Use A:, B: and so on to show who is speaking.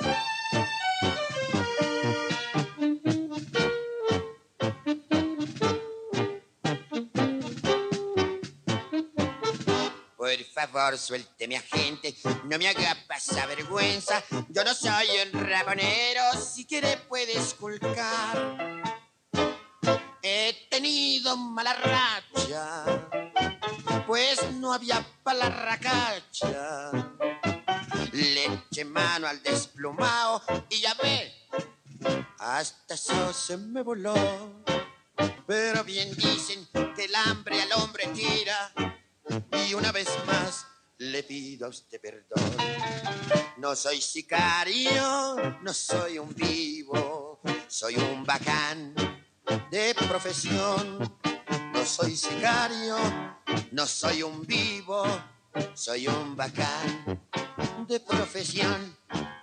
A: Por favor, suélteme, agente, no me haga pasar vergüenza. Yo no soy un raponero, si quiere puede esculcar. He tenido mala racha, pues no había pa' la racacha. Le eché mano al desplumao y ya ve, hasta eso se me voló. Pero bien dicen que el hambre al hombre tira. Y una vez más le pido a usted perdón. No soy sicario, no soy un vivo, soy un bacán de profesión. No soy sicario, no soy un vivo, soy un bacán de profesión.